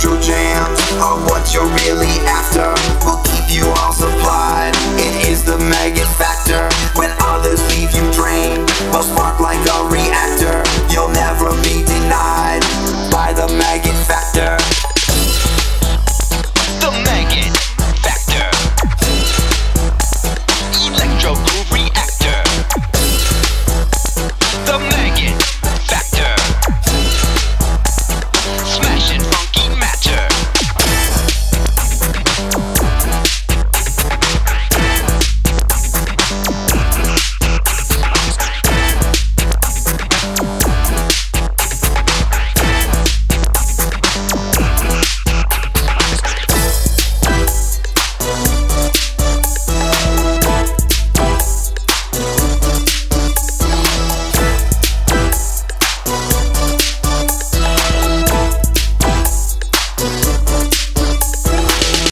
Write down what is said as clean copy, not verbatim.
electro jams are what you're really after. We'll keep you all supplied. It is the Maggot factor. When others leave you drained, we'll spark like a reactor. You'll never